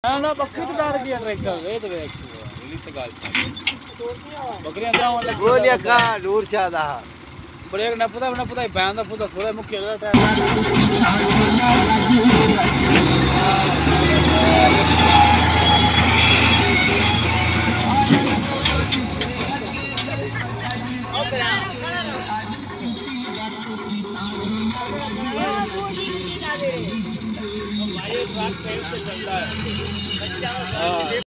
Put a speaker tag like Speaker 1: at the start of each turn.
Speaker 1: ना बकरी तो डाल दिया ट्रैक्टर ये तो देख ली तो गाल बकरियां जाओ लग
Speaker 2: गोलियां का दूर से आदा
Speaker 1: ब्रेक न पता बैंड पता थोड़ा मुख्य टायर भाई ट्रक पेड़ से चल रहा है